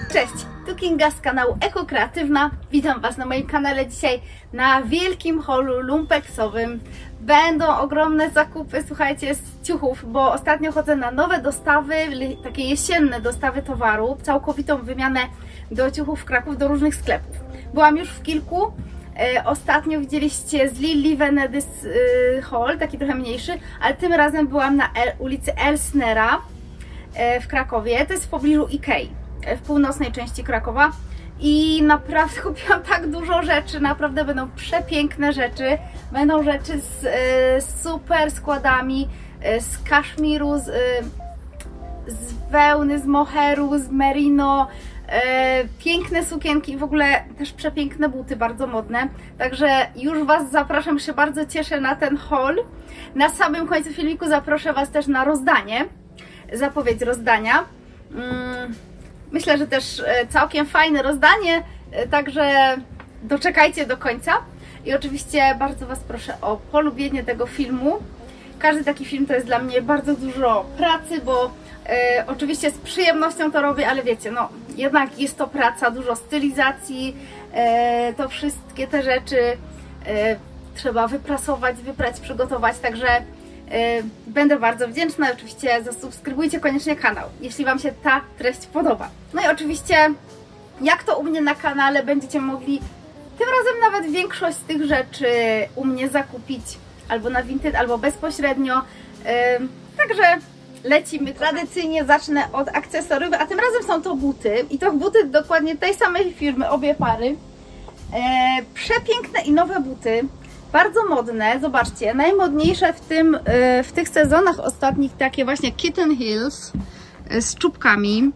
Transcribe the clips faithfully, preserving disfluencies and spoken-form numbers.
Cześć, tu Kinga z kanału Eko Kreatywna. Witam Was na moim kanale dzisiaj na wielkim holu lumpeksowym. Będą ogromne zakupy, słuchajcie, z ciuchów, bo ostatnio chodzę na nowe dostawy, takie jesienne dostawy towaru, całkowitą wymianę do ciuchów Kraków, do różnych sklepów. Byłam już w kilku. Ostatnio widzieliście z Lilli Venedys Hall, taki trochę mniejszy, ale tym razem byłam na ulicy Elsnera w Krakowie. To jest w pobliżu Ikei, w północnej części Krakowa. I naprawdę kupiłam tak dużo rzeczy, naprawdę będą przepiękne rzeczy. Będą rzeczy z y, super składami, y, z kaszmiru, z, y, z wełny, z moheru, z merino. E, piękne sukienki, w ogóle też przepiękne buty, bardzo modne. Także już Was zapraszam, się bardzo cieszę na ten haul. Na samym końcu filmiku zaproszę Was też na rozdanie, zapowiedź rozdania. Mm, myślę, że też całkiem fajne rozdanie, także doczekajcie do końca. I oczywiście bardzo Was proszę o polubienie tego filmu. Każdy taki film to jest dla mnie bardzo dużo pracy, bo e, oczywiście z przyjemnością to robię, ale wiecie, no jednak jest to praca, dużo stylizacji, e, to wszystkie te rzeczy e, trzeba wyprasować, wyprać, przygotować, także e, będę bardzo wdzięczna. Oczywiście zasubskrybujcie koniecznie kanał, jeśli Wam się ta treść podoba. No i oczywiście, jak to u mnie na kanale, będziecie mogli tym razem nawet większość z tych rzeczy u mnie zakupić albo na Vinted, albo bezpośrednio. Yy, także lecimy. Tradycyjnie zacznę od akcesoriów, a tym razem są to buty. I to buty dokładnie tej samej firmy, obie pary. Yy, przepiękne i nowe buty. Bardzo modne, zobaczcie. Najmodniejsze w, tym, yy, w tych sezonach ostatnich takie właśnie Kitten Heels yy, z czubkami.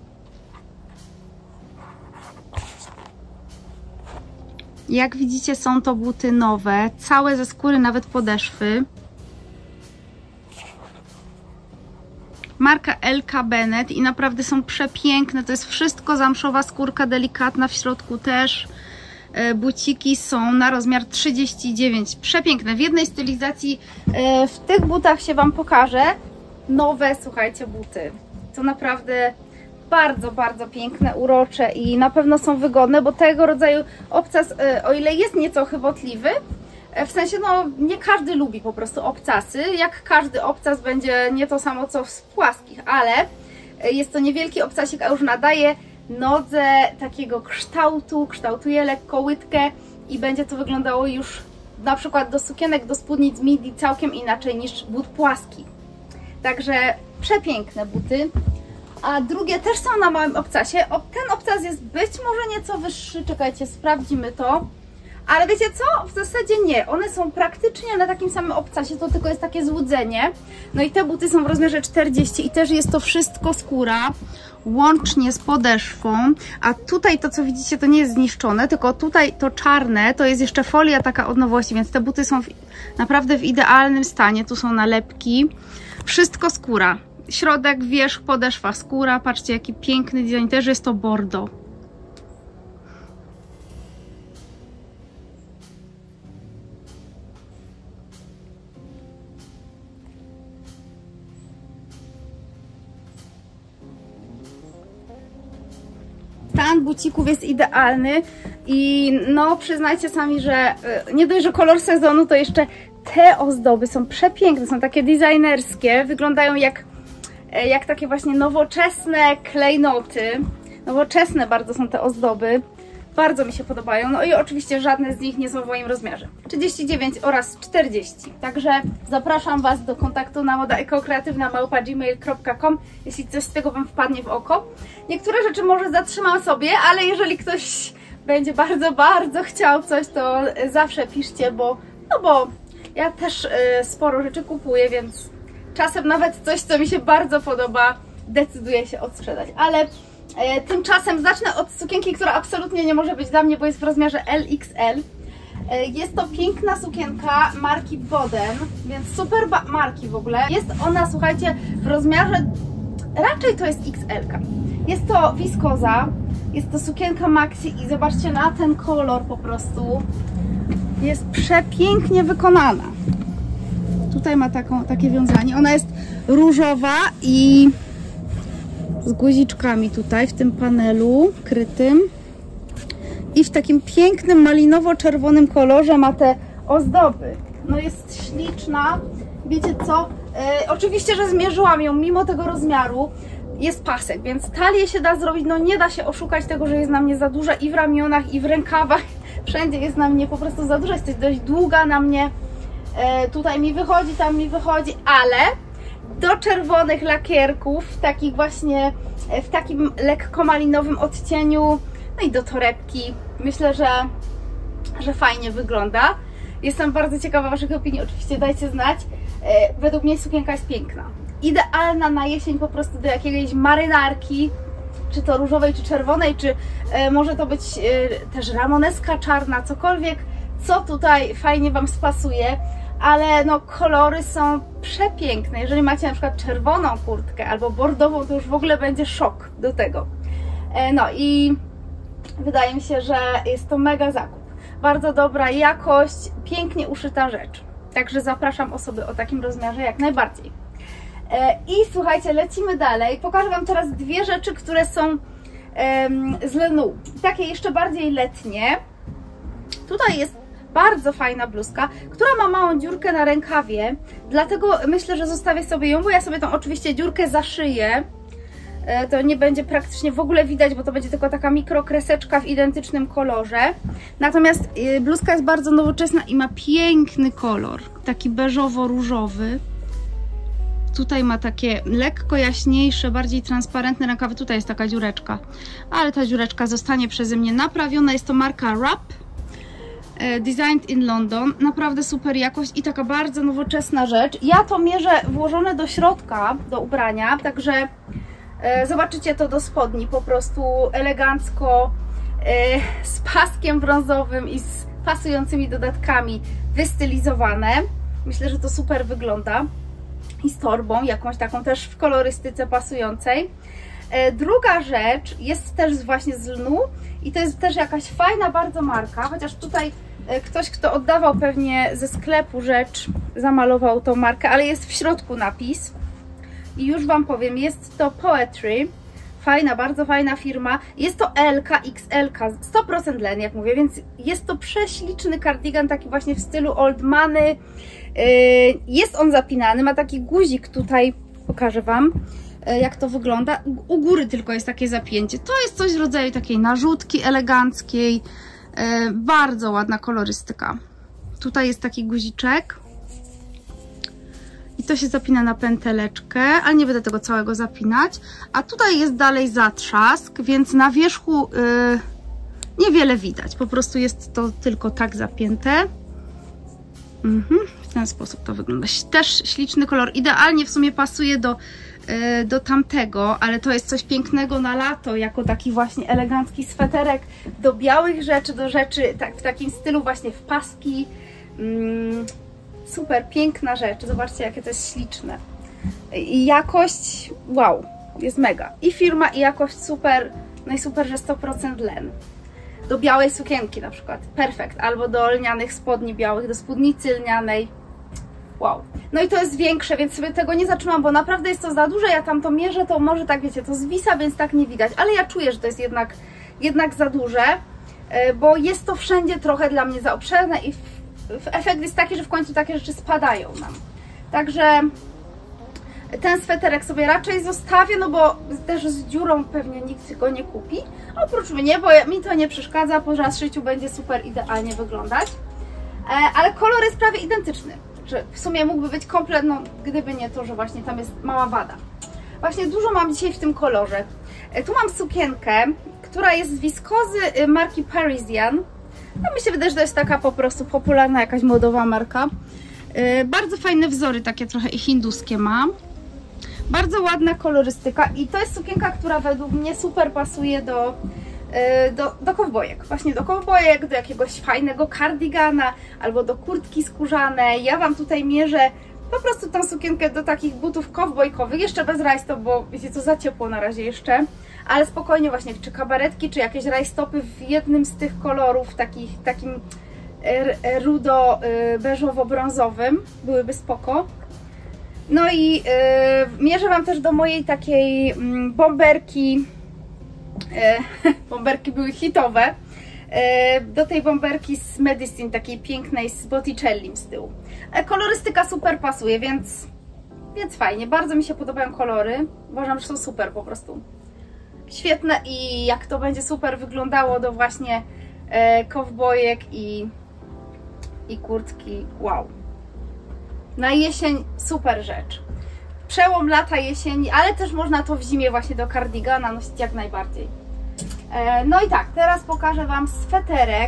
Jak widzicie, są to buty nowe, całe ze skóry, nawet podeszwy. Marka L K Bennett i naprawdę są przepiękne. To jest wszystko zamszowa skórka, delikatna w środku też. Buciki są na rozmiar trzydzieści dziewięć. Przepiękne. W jednej stylizacji w tych butach się Wam pokażę. Nowe, słuchajcie, buty. To naprawdę bardzo, bardzo piękne, urocze i na pewno są wygodne, bo tego rodzaju obcas, o ile jest nieco chybotliwy, w sensie, no nie każdy lubi po prostu obcasy, jak każdy obcas będzie nie to samo co w płaskich, ale jest to niewielki obcasik, a już nadaje nodze takiego kształtu, kształtuje lekko łydkę i będzie to wyglądało już na przykład do sukienek, do spódnic midi całkiem inaczej niż but płaski. Także przepiękne buty. A drugie też są na małym obcasie. Ten obcas jest być może nieco wyższy, czekajcie, sprawdzimy to. Ale wiecie co? W zasadzie nie. One są praktycznie na takim samym obcasie, to tylko jest takie złudzenie. No i te buty są w rozmiarze czterdzieści i też jest to wszystko skóra, łącznie z podeszwą. A tutaj to, co widzicie, to nie jest zniszczone, tylko tutaj to czarne, to jest jeszcze folia taka od nowości, więc te buty są w, naprawdę w idealnym stanie. Tu są nalepki. Wszystko skóra. Środek, wierzch, podeszwa, skóra. Patrzcie, jaki piękny design. Też jest to bordo. Stan bucików jest idealny i no przyznajcie sami, że nie dość, że kolor sezonu, to jeszcze te ozdoby są przepiękne. Są takie designerskie. Wyglądają jak jak takie właśnie nowoczesne klejnoty. Nowoczesne bardzo są te ozdoby. Bardzo mi się podobają. No i oczywiście żadne z nich nie są w moim rozmiarze. trzydzieści dziewięć oraz czterdzieści. Także zapraszam Was do kontaktu na moda eko kreatywna małpa gmail kropka com, jeśli coś z tego Wam wpadnie w oko. Niektóre rzeczy może zatrzymam sobie, ale jeżeli ktoś będzie bardzo, bardzo chciał coś, to zawsze piszcie, bo no bo ja też y, sporo rzeczy kupuję, więc czasem nawet coś, co mi się bardzo podoba, decyduję się odsprzedać. Ale e, tymczasem zacznę od sukienki, która absolutnie nie może być dla mnie, bo jest w rozmiarze L X L. E, jest to piękna sukienka marki Boden, więc super marki w ogóle. Jest ona, słuchajcie, w rozmiarze, raczej to jest X L ka. Jest to wiskoza, jest to sukienka maxi i zobaczcie na ten kolor po prostu. Jest przepięknie wykonana. Tutaj ma taką, takie wiązanie. Ona jest różowa i z guziczkami tutaj w tym panelu krytym. I w takim pięknym malinowo-czerwonym kolorze ma te ozdoby. No jest śliczna. Wiecie co? E, oczywiście, że zmierzyłam ją mimo tego rozmiaru. Jest pasek, więc talię się da zrobić. No nie da się oszukać tego, że jest na mnie za duża i w ramionach, i w rękawach. Wszędzie jest na mnie po prostu za duża. Jest dość długa na mnie. E, tutaj mi wychodzi, tam mi wychodzi, ale do czerwonych lakierków, takich właśnie w takim lekko malinowym odcieniu, no i do torebki. Myślę, że, że fajnie wygląda. Jestem bardzo ciekawa Waszych opinii, oczywiście dajcie znać. E, według mnie sukienka jest piękna. Idealna na jesień po prostu do jakiejś marynarki, czy to różowej, czy czerwonej, czy e, może to być e, też ramoneska czarna, cokolwiek, co tutaj fajnie Wam spasuje. Ale no kolory są przepiękne. Jeżeli macie na przykład czerwoną kurtkę albo bordową, to już w ogóle będzie szok do tego. E, no i wydaje mi się, że jest to mega zakup. Bardzo dobra jakość, pięknie uszyta rzecz. Także zapraszam osoby o takim rozmiarze jak najbardziej. E, I słuchajcie, lecimy dalej. Pokażę Wam teraz dwie rzeczy, które są em, z lnu. Takie jeszcze bardziej letnie. Tutaj jest bardzo fajna bluzka, która ma małą dziurkę na rękawie, dlatego myślę, że zostawię sobie ją, bo ja sobie tą oczywiście dziurkę zaszyję. To nie będzie praktycznie w ogóle widać, bo to będzie tylko taka mikrokreseczka w identycznym kolorze. Natomiast bluzka jest bardzo nowoczesna i ma piękny kolor, taki beżowo-różowy. Tutaj ma takie lekko jaśniejsze, bardziej transparentne rękawy. Tutaj jest taka dziureczka, ale ta dziureczka zostanie przeze mnie naprawiona. Jest to marka Wrap. Designed in London, naprawdę super jakość i taka bardzo nowoczesna rzecz. Ja to mierzę włożone do środka, do ubrania, także e, zobaczycie to do spodni, po prostu elegancko, e, z paskiem brązowym i z pasującymi dodatkami wystylizowane. Myślę, że to super wygląda. I z torbą, jakąś taką też w kolorystyce pasującej. E, druga rzecz jest też właśnie z lnu i to jest też jakaś fajna bardzo marka, chociaż tutaj e, ktoś, kto oddawał pewnie ze sklepu rzecz, zamalował tą markę, ale jest w środku napis i już Wam powiem, jest to Poetry, fajna, bardzo fajna firma, jest to L K, X L K, sto procent len, jak mówię, więc jest to prześliczny kardigan, taki właśnie w stylu old money, e, jest on zapinany, ma taki guzik tutaj, pokażę Wam, jak to wygląda. U góry tylko jest takie zapięcie. To jest coś w rodzaju takiej narzutki eleganckiej. E, bardzo ładna kolorystyka. Tutaj jest taki guziczek. I to się zapina na pęteleczkę, ale nie będę tego całego zapinać. A tutaj jest dalej zatrzask, więc na wierzchu e, niewiele widać. Po prostu jest to tylko tak zapięte. Mhm, w ten sposób to wygląda. Też śliczny kolor. Idealnie w sumie pasuje do do tamtego, ale to jest coś pięknego na lato, jako taki właśnie elegancki sweterek do białych rzeczy, do rzeczy tak, w takim stylu właśnie w paski. Mm, super, piękna rzecz. Zobaczcie, jakie to jest śliczne. I jakość, wow, jest mega. I firma, i jakość super, no i super, że sto procent len. Do białej sukienki na przykład, perfekt. Albo do lnianych spodni białych, do spódnicy lnianej. Wow. No i to jest większe, więc sobie tego nie zatrzymam, bo naprawdę jest to za duże. Ja tam to mierzę, to może tak, wiecie, to zwisa, więc tak nie widać. Ale ja czuję, że to jest jednak, jednak za duże, bo jest to wszędzie trochę dla mnie za obszerne i w, w efekt jest taki, że w końcu takie rzeczy spadają nam. Także ten sweterek sobie raczej zostawię, no bo też z dziurą pewnie nikt go nie kupi. Oprócz mnie, bo mi to nie przeszkadza, po rozszyciu będzie super idealnie wyglądać. Ale kolor jest prawie identyczny. Że w sumie mógłby być komplet, no gdyby nie to, że właśnie tam jest mała wada. Właśnie dużo mam dzisiaj w tym kolorze. Tu mam sukienkę, która jest z wiskozy marki Parisian. No mi się wydaje, że to jest taka po prostu popularna jakaś modowa marka. Bardzo fajne wzory, takie trochę i hinduskie ma. Bardzo ładna kolorystyka i to jest sukienka, która według mnie super pasuje do Do, do kowbojek, właśnie do kowbojek, do jakiegoś fajnego kardigana albo do kurtki skórzanej. Ja Wam tutaj mierzę po prostu tą sukienkę do takich butów kowbojkowych, jeszcze bez rajstop, bo wiecie co, za ciepło na razie jeszcze, ale spokojnie właśnie, czy kabaretki, czy jakieś rajstopy w jednym z tych kolorów, takich, takim rudo-beżowo-brązowym byłyby spoko. No i yy, mierzę Wam też do mojej takiej yy, bomberki, yy, bomberki były hitowe, yy, do tej bomberki z Medicine, takiej pięknej z Botticellim z tyłu. Yy, kolorystyka super pasuje, więc, więc fajnie, bardzo mi się podobają kolory, uważam, że są super po prostu. Świetne i jak to będzie super wyglądało do właśnie yy, kowbojek i, i kurtki, wow. Na jesień super rzecz. Przełom lata, jesieni, ale też można to w zimie właśnie do kardigana nosić jak najbardziej. E, no i tak, teraz pokażę Wam sweterek,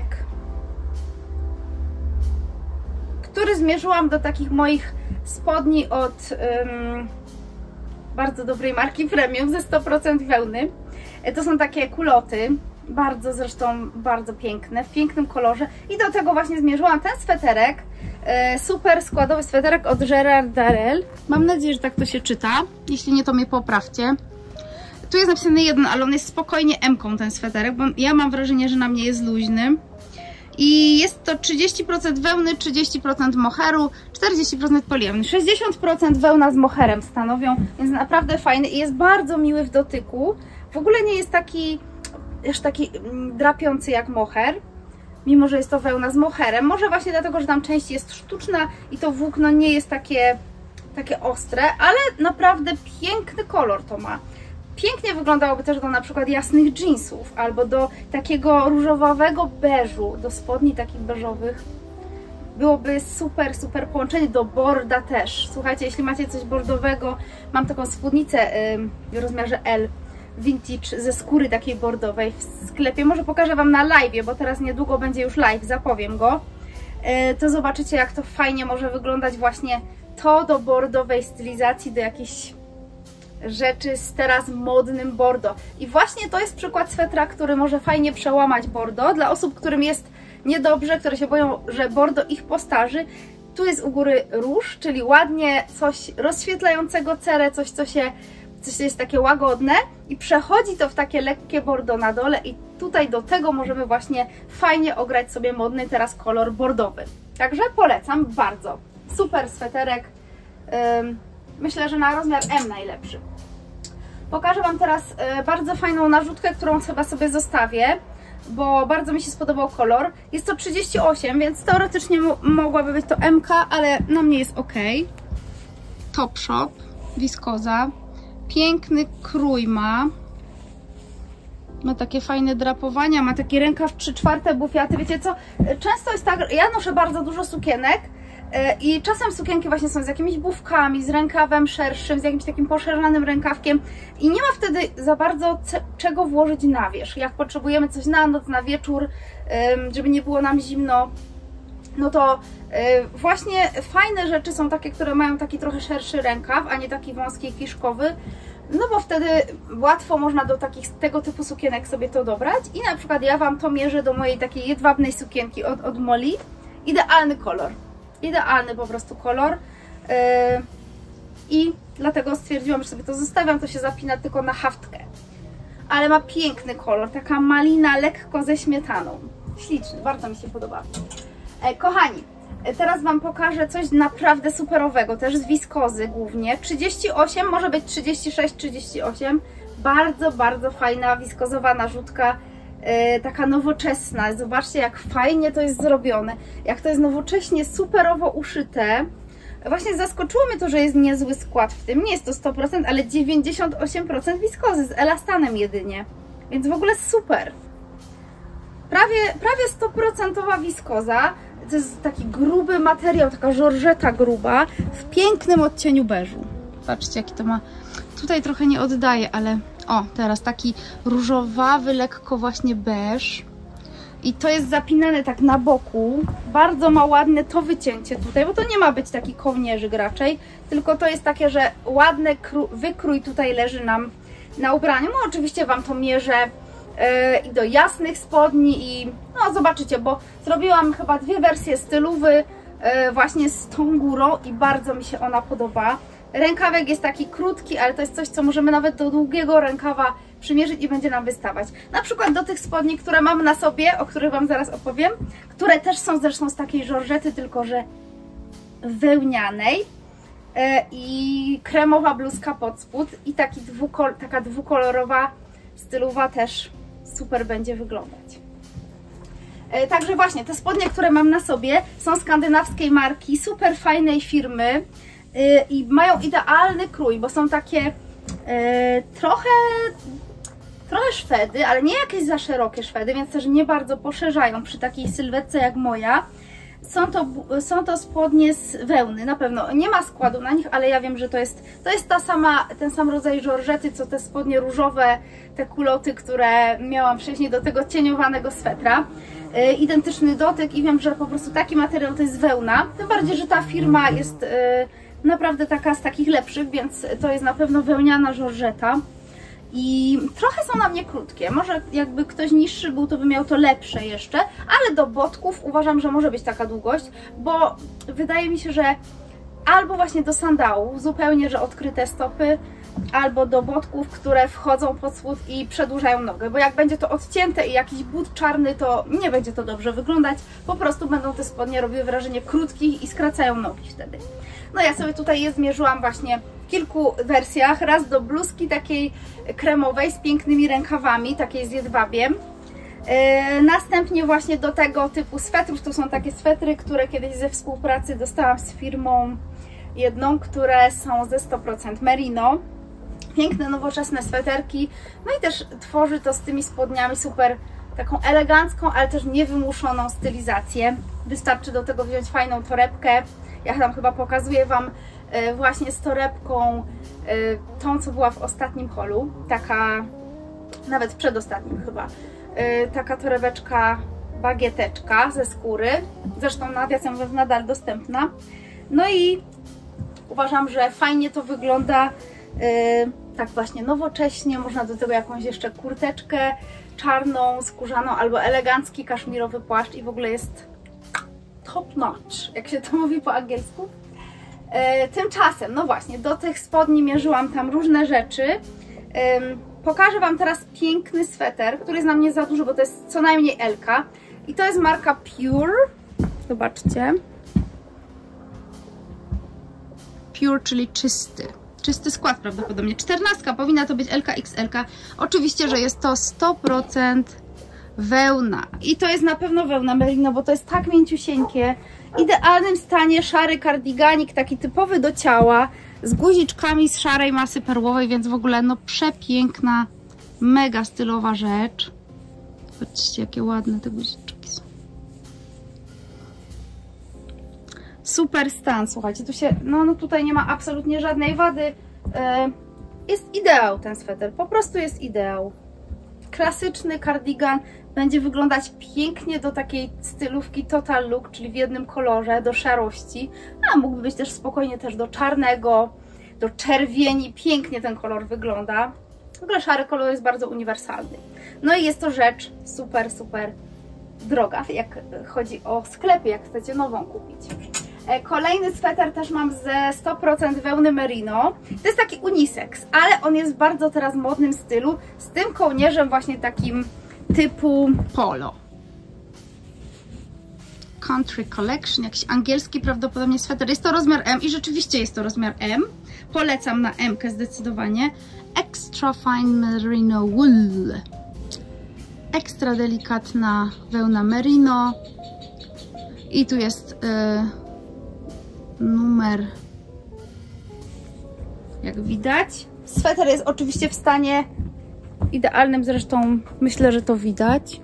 który zmierzyłam do takich moich spodni od um, bardzo dobrej marki Premium ze sto procent wełny. E, to są takie kuloty, bardzo zresztą bardzo piękne, w pięknym kolorze i do tego właśnie zmierzyłam ten sweterek. Super składowy sweterek od Gerard Darel. Mam nadzieję, że tak to się czyta. Jeśli nie, to mnie poprawcie. Tu jest napisany jeden, ale on jest spokojnie M-ką ten sweterek, bo ja mam wrażenie, że na mnie jest luźny. I jest to trzydzieści procent wełny, trzydzieści procent moheru, czterdzieści procent poliamid. sześćdziesiąt procent wełna z moherem stanowią, więc naprawdę fajny i jest bardzo miły w dotyku. W ogóle nie jest taki, już taki drapiący jak moher. Mimo że jest to wełna z moherem, może właśnie dlatego, że tam część jest sztuczna i to włókno nie jest takie, takie ostre, ale naprawdę piękny kolor to ma. Pięknie wyglądałoby też do na przykład jasnych jeansów, albo do takiego różowawego beżu, do spodni takich beżowych. Byłoby super, super połączenie, do borda też. Słuchajcie, jeśli macie coś bordowego, mam taką spódnicę yy, w rozmiarze L, vintage ze skóry takiej bordowej w sklepie. Może pokażę Wam na live, bo teraz niedługo będzie już live, zapowiem go. To zobaczycie, jak to fajnie może wyglądać właśnie to do bordowej stylizacji, do jakichś rzeczy z teraz modnym bordo. I właśnie to jest przykład swetra, który może fajnie przełamać bordo. Dla osób, którym jest niedobrze, które się boją, że bordo ich postarzy. Tu jest u góry róż, czyli ładnie coś rozświetlającego cerę, coś co się coś jest takie łagodne i przechodzi to w takie lekkie bordo na dole i tutaj do tego możemy właśnie fajnie ograć sobie modny teraz kolor bordowy. Także polecam bardzo. Super sweterek. Ym, myślę, że na rozmiar M najlepszy. Pokażę Wam teraz y, bardzo fajną narzutkę, którą chyba sobie zostawię, bo bardzo mi się spodobał kolor. Jest to trzydzieści osiem, więc teoretycznie mogłaby być to M K, ale na mnie jest ok. Topshop, wiskoza. Piękny krój ma. Ma takie fajne drapowania, ma taki rękaw trzy czwarte bufiaty. Wiecie co? Często jest tak, ja noszę bardzo dużo sukienek i czasem sukienki właśnie są z jakimiś bufkami, z rękawem szerszym, z jakimś takim poszerzanym rękawkiem i nie ma wtedy za bardzo czego włożyć na wierzch. Jak potrzebujemy coś na noc, na wieczór, żeby nie było nam zimno, no to właśnie fajne rzeczy są takie, które mają taki trochę szerszy rękaw, a nie taki wąski, kiszkowy, no bo wtedy łatwo można do takich, tego typu sukienek sobie to dobrać i na przykład ja Wam to mierzę do mojej takiej jedwabnej sukienki od, od Molly. Idealny kolor, idealny po prostu kolor yy, i dlatego stwierdziłam, że sobie to zostawiam, to się zapina tylko na haftkę, ale ma piękny kolor, taka malina lekko ze śmietaną, śliczny, bardzo mi się podoba. E, kochani, teraz Wam pokażę coś naprawdę superowego, też z wiskozy głównie. trzydzieści osiem, może być trzydzieści sześć trzydzieści osiem. Bardzo, bardzo fajna wiskozowa narzutka, yy, taka nowoczesna. Zobaczcie, jak fajnie to jest zrobione. Jak to jest nowocześnie, superowo uszyte. Właśnie zaskoczyło mnie to, że jest niezły skład w tym. Nie jest to sto procent, ale dziewięćdziesiąt osiem procent wiskozy z elastanem jedynie. Więc w ogóle super. Prawie, prawie sto procent wiskoza. To jest taki gruby materiał, taka żorżeta gruba w pięknym odcieniu beżu. Patrzcie, jaki to ma. Tutaj trochę nie oddaje, ale o, teraz taki różowawy, lekko właśnie beż. I to jest zapinane tak na boku. Bardzo ma ładne to wycięcie tutaj, bo to nie ma być taki kołnierzyk raczej, tylko to jest takie, że ładny wykrój tutaj leży nam na ubraniu. No oczywiście Wam to mierzę i do jasnych spodni i no zobaczycie, bo zrobiłam chyba dwie wersje stylowy właśnie z tą górą i bardzo mi się ona podoba. Rękawek jest taki krótki, ale to jest coś, co możemy nawet do długiego rękawa przymierzyć i będzie nam wystawać. Na przykład do tych spodni, które mam na sobie, o których Wam zaraz opowiem, które też są zresztą z takiej żorżety, tylko że wełnianej. i kremowa bluzka pod spód i taki dwukol taka dwukolorowa stylowa też super będzie wyglądać. Także właśnie te spodnie, które mam na sobie, są skandynawskiej marki, super fajnej firmy i mają idealny krój, bo są takie trochę trochę szwedy, ale nie jakieś za szerokie szwedy, więc też nie bardzo poszerzają przy takiej sylwetce jak moja. Są to, są to spodnie z wełny, na pewno nie ma składu na nich, ale ja wiem, że to jest, to jest ta sama, ten sam rodzaj żorżety, co te spodnie różowe, te kuloty, które miałam wcześniej do tego cieniowanego swetra. Yy, identyczny dotyk i wiem, że po prostu taki materiał to jest wełna, tym bardziej, że ta firma jest yy, naprawdę taka z takich lepszych, więc to jest na pewno wełniana żorżeta. I trochę są na mnie krótkie, może jakby ktoś niższy był, to by miał to lepsze jeszcze, ale do botków uważam, że może być taka długość, bo wydaje mi się, że albo właśnie do sandałów, zupełnie, że odkryte stopy, albo do botków, które wchodzą pod spód i przedłużają nogę, bo jak będzie to odcięte i jakiś but czarny, to nie będzie to dobrze wyglądać, po prostu będą te spodnie robiły wrażenie krótkich i skracają nogi wtedy. No ja sobie tutaj je zmierzyłam właśnie w kilku wersjach, raz do bluzki takiej kremowej z pięknymi rękawami, takiej z jedwabiem. Yy, następnie właśnie do tego typu swetrów, to są takie swetry, które kiedyś ze współpracy dostałam z firmą jedną, które są ze sto procent merino. Piękne, nowoczesne sweterki, no i też tworzy to z tymi spodniami super taką elegancką, ale też niewymuszoną stylizację. Wystarczy do tego wziąć fajną torebkę. Ja tam chyba pokazuję Wam właśnie z torebką tą, co była w ostatnim holu, taka, nawet przedostatnim chyba, taka torebeczka bagieteczka ze skóry, zresztą nawiasem mówiąc nadal dostępna. No i uważam, że fajnie to wygląda, tak właśnie nowocześnie, można do tego jakąś jeszcze kurteczkę czarną, skórzaną albo elegancki kaszmirowy płaszcz i w ogóle jest top notch, jak się to mówi po angielsku. E, tymczasem, no właśnie, do tych spodni mierzyłam tam różne rzeczy. E, pokażę Wam teraz piękny sweter, który jest na mnie za duży, bo to jest co najmniej L-ka. I to jest marka Pure. Zobaczcie. Pure, czyli czysty. Czysty skład prawdopodobnie. czternastka, powinna to być L K X L. Oczywiście, że jest to sto procent wełna. I to jest na pewno wełna merino, bo to jest tak mięciusieńkie. W idealnym stanie szary kardiganik, taki typowy do ciała, z guziczkami z szarej masy perłowej, więc w ogóle no przepiękna, mega stylowa rzecz. Patrzcie, jakie ładne te guziczki są. Super stan, słuchajcie, tu się, no, no tutaj nie ma absolutnie żadnej wady. Yy, jest ideał ten sweter, po prostu jest ideał. Klasyczny kardigan, będzie wyglądać pięknie do takiej stylówki total look, czyli w jednym kolorze, do szarości, a mógłby być też spokojnie też do czarnego, do czerwieni, pięknie ten kolor wygląda. W ogóle szary kolor jest bardzo uniwersalny. No i jest to rzecz super, super droga, jak chodzi o sklepy, jak chcecie nową kupić. Kolejny sweter też mam ze sto procent wełny merino. To jest taki unisex, ale on jest w bardzo teraz modnym stylu, z tym kołnierzem właśnie takim typu polo. Country Collection, jakiś angielski prawdopodobnie sweter. Jest to rozmiar M i rzeczywiście jest to rozmiar M. Polecam na M-kę zdecydowanie. Extra Fine Merino Wool. Ekstra delikatna wełna merino. I tu jest yy, numer, jak widać. Sweter jest oczywiście w stanie idealnym, zresztą myślę, że to widać.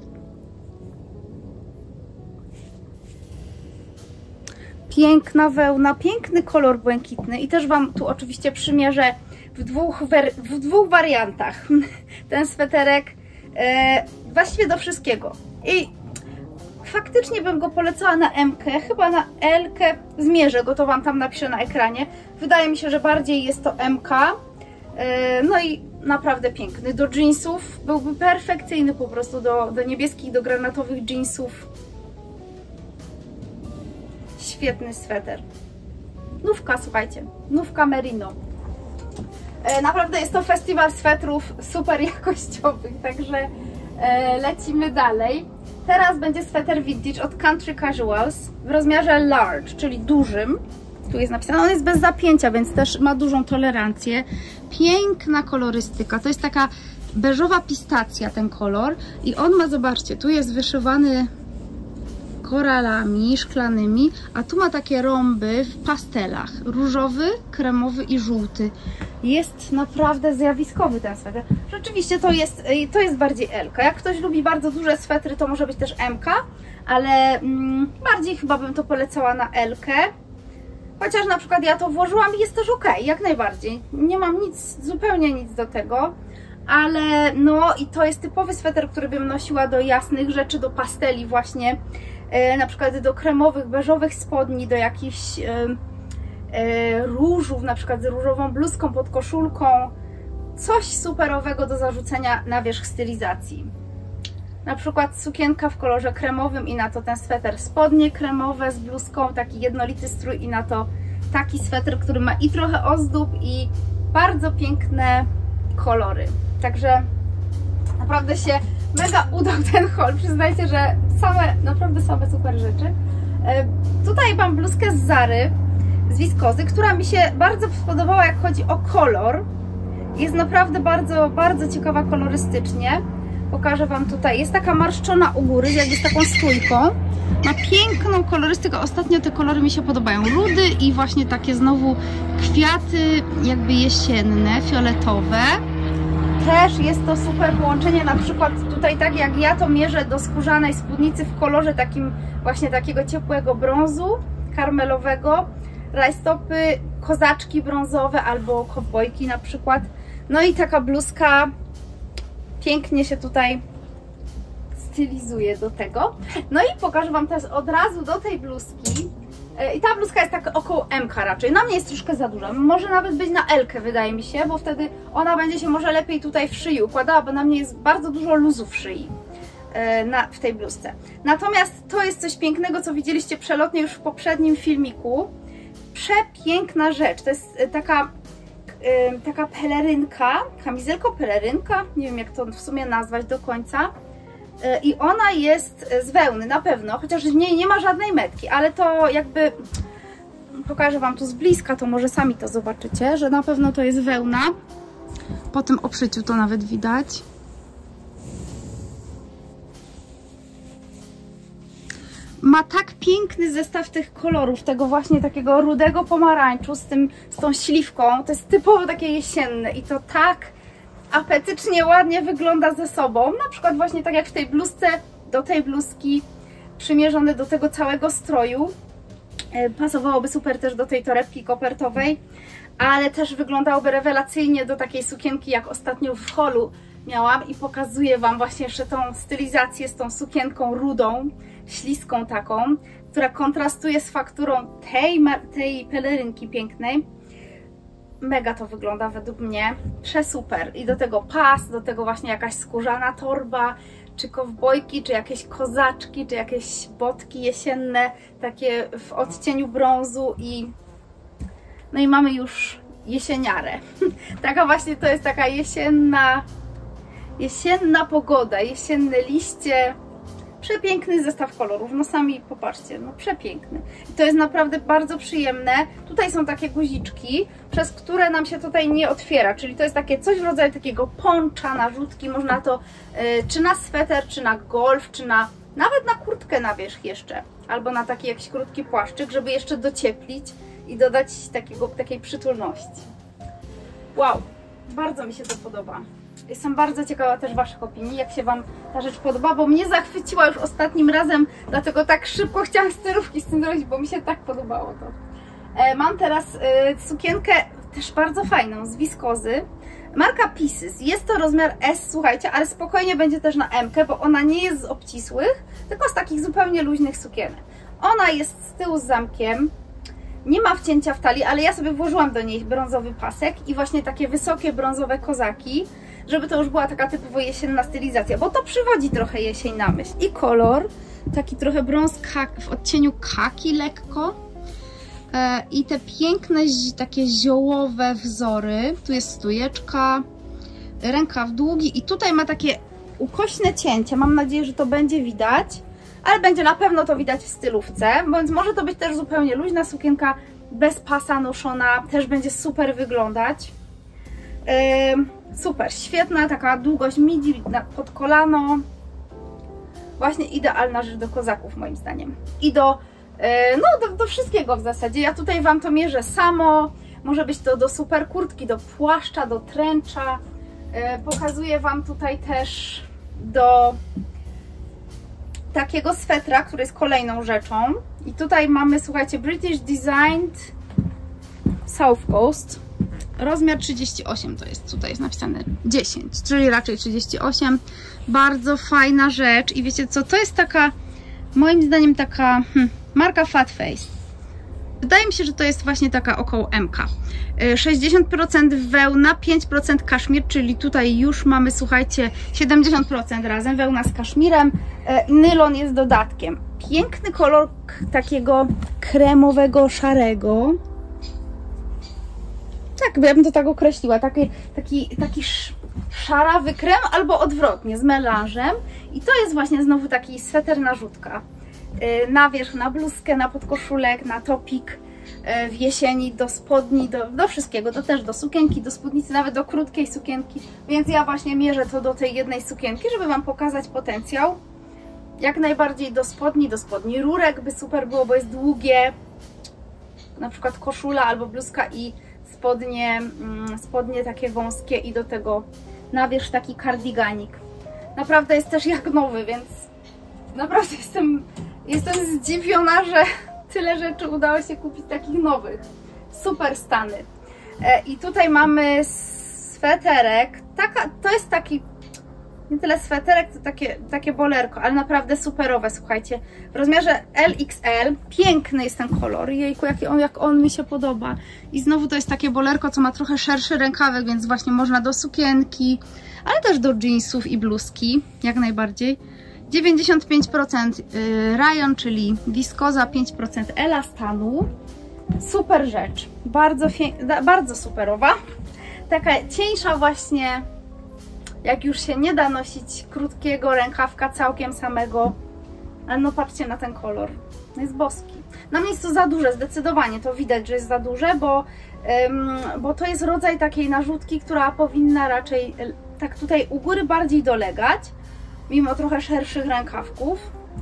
Piękna wełna, piękny kolor błękitny i też Wam tu oczywiście przymierzę w dwóch, w dwóch wariantach ten sweterek, e, właściwie do wszystkiego. I faktycznie bym go polecała na M-kę, chyba na L-kę zmierzę go, to Wam tam napiszę na ekranie. Wydaje mi się, że bardziej jest to M-ka. E, no i naprawdę piękny. Do jeansów byłby perfekcyjny po prostu, do, do niebieskich, do granatowych jeansów. Świetny sweter. Nówka, słuchajcie. Nówka merino. E, naprawdę jest to festiwal swetrów super jakościowych, także e, lecimy dalej. Teraz będzie sweter vintage od Country Casuals w rozmiarze large, czyli dużym. Tu jest napisane, on jest bez zapięcia, więc też ma dużą tolerancję. Piękna kolorystyka, to jest taka beżowa pistacja ten kolor i on ma, zobaczcie, tu jest wyszywany koralami szklanymi, a tu ma takie rąby w pastelach, różowy, kremowy i żółty. Jest naprawdę zjawiskowy ten sweter. Rzeczywiście to jest, to jest bardziej L-ka. Jak ktoś lubi bardzo duże swetry, to może być też M-ka, ale mm, bardziej chyba bym to polecała na L-kę. Chociaż na przykład ja to włożyłam i jest też ok, jak najbardziej. Nie mam nic, zupełnie nic do tego. Ale no i to jest typowy sweter, który bym nosiła do jasnych rzeczy, do pasteli właśnie. E, na przykład do kremowych, beżowych spodni, do jakichś e, e, różów, na przykład z różową bluzką pod koszulką. Coś superowego do zarzucenia na wierzch stylizacji. Na przykład sukienka w kolorze kremowym i na to ten sweter, spodnie kremowe z bluzką, taki jednolity strój i na to taki sweter, który ma i trochę ozdób i bardzo piękne kolory. Także naprawdę się mega udał ten haul. Przyznajcie, że same, naprawdę same super rzeczy. E, tutaj mam bluzkę z Zary, z wiskozy, która mi się bardzo spodobała, jak chodzi o kolor. Jest naprawdę bardzo, bardzo ciekawa kolorystycznie. Pokażę Wam tutaj. Jest taka marszczona u góry, jakby z taką stójką. Ma piękną kolorystykę. Ostatnio te kolory mi się podobają. Rudy i właśnie takie znowu kwiaty jakby jesienne, fioletowe. Też jest to super połączenie, na przykład tutaj tak jak ja to mierzę do skórzanej spódnicy w kolorze takim właśnie takiego ciepłego brązu, karmelowego, rajstopy, kozaczki brązowe albo kowbojki na przykład. No i taka bluzka pięknie się tutaj stylizuje do tego. No i pokażę Wam teraz od razu do tej bluzki. I ta bluzka jest tak około M-ka raczej. Na mnie jest troszkę za duża. Może nawet być na L-kę, wydaje mi się, bo wtedy ona będzie się może lepiej tutaj w szyi układała, bo na mnie jest bardzo dużo luzu w szyi na, w tej bluzce. Natomiast to jest coś pięknego, co widzieliście przelotnie już w poprzednim filmiku. Przepiękna rzecz. To jest taka, taka pelerynka, kamizelko-pelerynka. Nie wiem, jak to w sumie nazwać do końca. I ona jest z wełny, na pewno, chociaż w niej nie ma żadnej metki, ale to jakby, pokażę Wam tu z bliska, to może sami to zobaczycie, że na pewno to jest wełna. Po tym obszyciu to nawet widać. Ma tak piękny zestaw tych kolorów, tego właśnie takiego rudego pomarańczu z, tym, z tą śliwką. To jest typowo takie jesienne i to tak apetycznie, ładnie wygląda ze sobą. Na przykład właśnie tak jak w tej bluzce, do tej bluzki przymierzone do tego całego stroju. Pasowałoby super też do tej torebki kopertowej, ale też wyglądałoby rewelacyjnie do takiej sukienki, jak ostatnio w holu miałam i pokazuję Wam właśnie jeszcze tą stylizację z tą sukienką rudą, śliską taką, która kontrastuje z fakturą tej, tej pelerynki pięknej. Mega to wygląda według mnie, przesuper. I do tego pas, do tego właśnie jakaś skórzana torba, czy kowbojki, czy jakieś kozaczki, czy jakieś botki jesienne, takie w odcieniu brązu i no i mamy już jesieniarę. Taka właśnie to jest taka jesienna, jesienna pogoda, jesienne liście. Przepiękny zestaw kolorów, no sami popatrzcie, no przepiękny. I to jest naprawdę bardzo przyjemne. Tutaj są takie guziczki, przez które nam się tutaj nie otwiera, czyli to jest takie coś w rodzaju takiego poncza, narzutki, można to y, czy na sweter, czy na golf, czy na nawet na kurtkę na wierzch jeszcze, albo na taki jakiś krótki płaszczyk, żeby jeszcze docieplić i dodać takiego, takiej przytulności. Wow, bardzo mi się to podoba. Jestem bardzo ciekawa też Waszych opinii, jak się Wam ta rzecz podoba, bo mnie zachwyciła już ostatnim razem, dlatego tak szybko chciałam stylówki z tym zrobić, bo mi się tak podobało to. E, mam teraz e, sukienkę też bardzo fajną, z wiskozy. Marka Pieces. Jest to rozmiar S, słuchajcie, ale spokojnie będzie też na M-kę, bo ona nie jest z obcisłych, tylko z takich zupełnie luźnych sukienek. Ona jest z tyłu z zamkiem. Nie ma wcięcia w talii, ale ja sobie włożyłam do niej brązowy pasek i właśnie takie wysokie brązowe kozaki, żeby to już była taka typowo jesienna stylizacja, bo to przywodzi trochę jesień na myśl. I kolor, taki trochę brąz w odcieniu kaki lekko. E, I te piękne, takie ziołowe wzory. Tu jest stójeczka, rękaw długi i tutaj ma takie ukośne cięcie. Mam nadzieję, że to będzie widać, ale będzie na pewno to widać w stylówce, więc może to być też zupełnie luźna sukienka bez pasa noszona, też będzie super wyglądać. Yy, super, świetna taka długość midi pod kolano. Właśnie idealna rzecz do kozaków moim zdaniem. I do, yy, no, do, do wszystkiego w zasadzie. Ja tutaj Wam to mierzę samo. Może być to do super kurtki, do płaszcza, do trencha. Yy, pokazuję Wam tutaj też do takiego swetra, który jest kolejną rzeczą. I tutaj mamy, słuchajcie, British Designed South Coast. Rozmiar trzydzieści osiem to jest, tutaj jest napisane dziesięć, czyli raczej trzydzieści osiem. Bardzo fajna rzecz. I wiecie co, to jest taka, moim zdaniem taka hmm, marka Fat Face. Wydaje mi się, że to jest właśnie taka około M K. sześćdziesiąt procent wełna, pięć procent kaszmir, czyli tutaj już mamy, słuchajcie, siedemdziesiąt procent razem wełna z kaszmirem. Nylon jest dodatkiem. Piękny kolor takiego kremowego, szarego. Tak, bo ja bym to tak określiła. Taki, taki, taki szarawy krem albo odwrotnie, z melanżem. I to jest właśnie znowu taki sweter narzutka. Na wierzch, na bluzkę, na podkoszulek, na topik w jesieni, do spodni, do, do wszystkiego, do, też do sukienki, do spódnicy, nawet do krótkiej sukienki, więc ja właśnie mierzę to do tej jednej sukienki, żeby Wam pokazać potencjał. Jak najbardziej do spodni, do spodni rurek by super było, bo jest długie, na przykład koszula albo bluzka i spodnie, spodnie takie wąskie i do tego na wierzch taki kardiganik. Naprawdę jest też jak nowy, więc naprawdę jestem, jestem zdziwiona, że tyle rzeczy udało się kupić takich nowych. Super stany. I tutaj mamy sweterek. Taka, to jest taki, nie tyle sweterek, to takie, takie bolerko, ale naprawdę superowe, słuchajcie. W rozmiarze L X L. Piękny jest ten kolor. Jejku, jak on, jak on mi się podoba. I znowu to jest takie bolerko, co ma trochę szerszy rękawek, więc właśnie można do sukienki, ale też do jeansów i bluzki, jak najbardziej. dziewięćdziesiąt pięć procent rajon, czyli wiskoza, pięć procent elastanu. Super rzecz. Bardzo, bardzo superowa. Taka cieńsza właśnie, jak już się nie da nosić krótkiego rękawka całkiem samego. Ale no patrzcie na ten kolor. No jest boski. Na mnie jest to za duże, zdecydowanie. To widać, że jest za duże, bo, ym, bo to jest rodzaj takiej narzutki, która powinna raczej tak tutaj u góry bardziej dolegać, mimo trochę szerszych rękawków.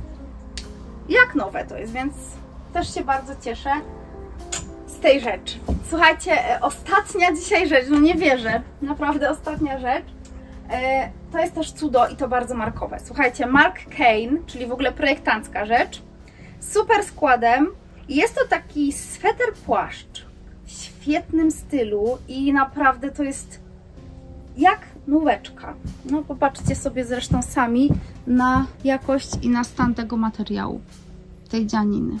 Jak nowe to jest, więc też się bardzo cieszę z tej rzeczy. Słuchajcie, ostatnia dzisiaj rzecz, no nie wierzę, naprawdę ostatnia rzecz, to jest też cudo i to bardzo markowe. Słuchajcie, Mark Kane, czyli w ogóle projektancka rzecz, super składem. Jest to taki sweter płaszcz w świetnym stylu i naprawdę to jest jak nóweczka. No popatrzcie sobie zresztą sami na jakość i na stan tego materiału, tej dzianiny.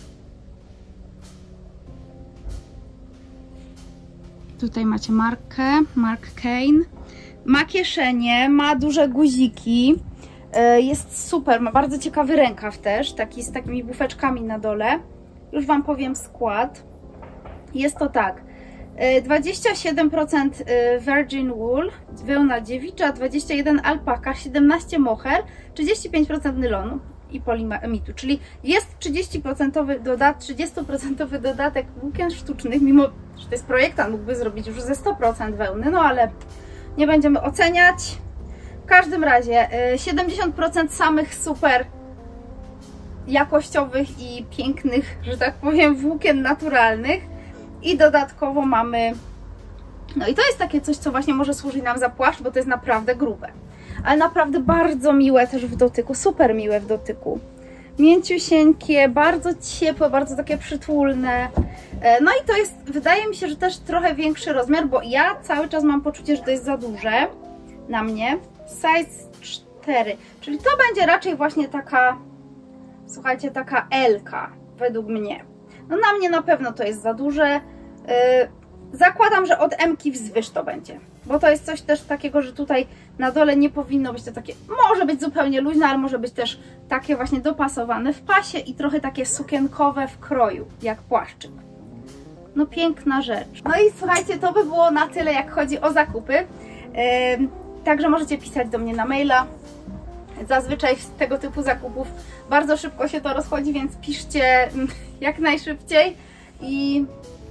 Tutaj macie markę, Mark Kane. Ma kieszenie, ma duże guziki, jest super, ma bardzo ciekawy rękaw też, taki z takimi bufeczkami na dole. Już Wam powiem skład. Jest to tak, dwadzieścia siedem procent virgin wool, wełna dziewicza, dwadzieścia jeden procent alpaka, siedemnaście procent mohair, trzydzieści pięć procent nylonu i polimamitu, czyli jest trzydzieści procent dodat, trzydzieści procent dodatek włókien sztucznych, mimo że to jest projektant, mógłby zrobić już ze sto procent wełny, no ale nie będziemy oceniać. W każdym razie siedemdziesiąt procent samych super jakościowych i pięknych, że tak powiem, włókien naturalnych i dodatkowo mamy, no i to jest takie coś, co właśnie może służyć nam za płaszcz, bo to jest naprawdę grube, ale naprawdę bardzo miłe też w dotyku, super miłe w dotyku, mięciusieńkie, bardzo ciepłe, bardzo takie przytulne. No i to jest, wydaje mi się, że też trochę większy rozmiar, bo ja cały czas mam poczucie, że to jest za duże na mnie. Size cztery, czyli to będzie raczej właśnie taka, słuchajcie, taka L-ka według mnie. No na mnie na pewno to jest za duże. Yy, zakładam, że od M-ki wzwyż to będzie, bo to jest coś też takiego, że tutaj na dole nie powinno być to takie, może być zupełnie luźne, ale może być też takie właśnie dopasowane w pasie i trochę takie sukienkowe w kroju, jak płaszczyk. No piękna rzecz. No i słuchajcie, to by było na tyle, jak chodzi o zakupy. Yy, także możecie pisać do mnie na maila. Zazwyczaj z tego typu zakupów bardzo szybko się to rozchodzi, więc piszcie jak najszybciej. I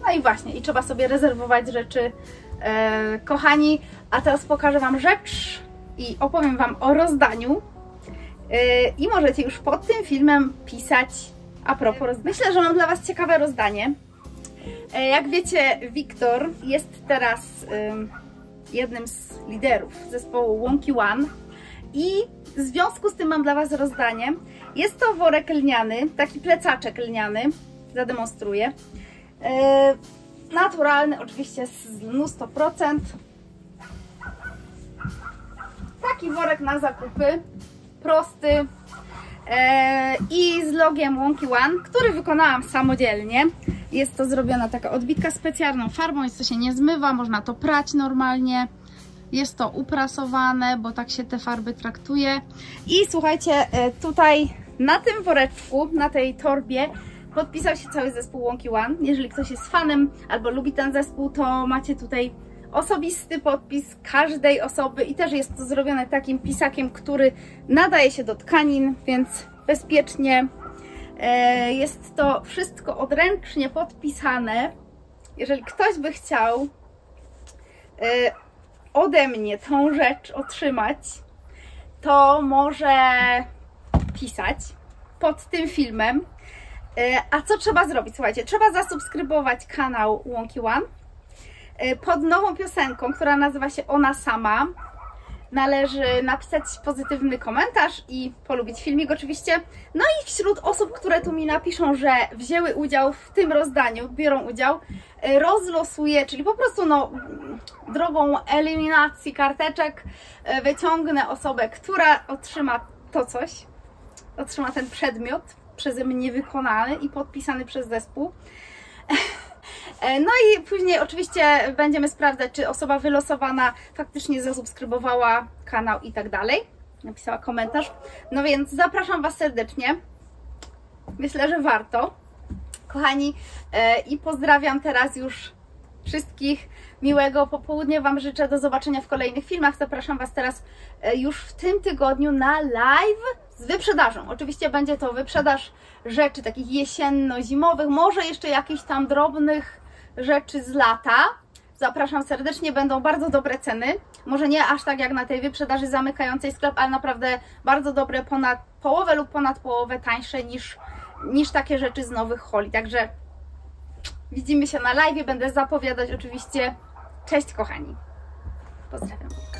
No i właśnie, i trzeba sobie rezerwować rzeczy, e, kochani. A teraz pokażę Wam rzecz i opowiem Wam o rozdaniu. E, I możecie już pod tym filmem pisać a propos rozdania. Myślę, że mam dla Was ciekawe rozdanie. E, jak wiecie, Wiktor jest teraz e, jednym z liderów zespołu Wonky One i w związku z tym mam dla Was rozdanie. Jest to worek lniany, taki plecaczek lniany, zademonstruję. E, naturalny, oczywiście z lnu sto procent. Taki worek na zakupy, prosty e, i z logiem Wonky One, który wykonałam samodzielnie. Jest to zrobiona taka odbitka specjalną farbą, więc to się nie zmywa, można to prać normalnie. Jest to uprasowane, bo tak się te farby traktuje. I słuchajcie, e, tutaj na tym woreczku, na tej torbie podpisał się cały zespół Wonky One. Jeżeli ktoś jest fanem albo lubi ten zespół, to macie tutaj osobisty podpis każdej osoby i też jest to zrobione takim pisakiem, który nadaje się do tkanin, więc bezpiecznie. E, jest to wszystko odręcznie podpisane. Jeżeli ktoś by chciał e, ode mnie tą rzecz otrzymać, to może pisać pod tym filmem. A co trzeba zrobić? Słuchajcie, trzeba zasubskrybować kanał Wonky One. Pod nową piosenką, która nazywa się Ona Sama, należy napisać pozytywny komentarz i polubić filmik oczywiście. No i wśród osób, które tu mi napiszą, że wzięły udział w tym rozdaniu, biorą udział, rozlosuję, czyli po prostu no, drogą eliminacji karteczek wyciągnę osobę, która otrzyma to coś, otrzyma ten przedmiot przeze mnie wykonany i podpisany przez zespół. No i później oczywiście będziemy sprawdzać, czy osoba wylosowana faktycznie zasubskrybowała kanał i tak dalej. Napisała komentarz. No więc zapraszam Was serdecznie. Myślę, że warto. Kochani, i pozdrawiam teraz już wszystkich. Miłego popołudnia Wam życzę. Do zobaczenia w kolejnych filmach. Zapraszam Was teraz już w tym tygodniu na live z wyprzedażą. Oczywiście będzie to wyprzedaż rzeczy takich jesienno-zimowych, może jeszcze jakichś tam drobnych rzeczy z lata. Zapraszam serdecznie, będą bardzo dobre ceny. Może nie aż tak jak na tej wyprzedaży zamykającej sklep, ale naprawdę bardzo dobre, ponad połowę lub ponad połowę tańsze niż, niż takie rzeczy z nowych holi. Także widzimy się na live, będę zapowiadać oczywiście. Cześć kochani. Pozdrawiam.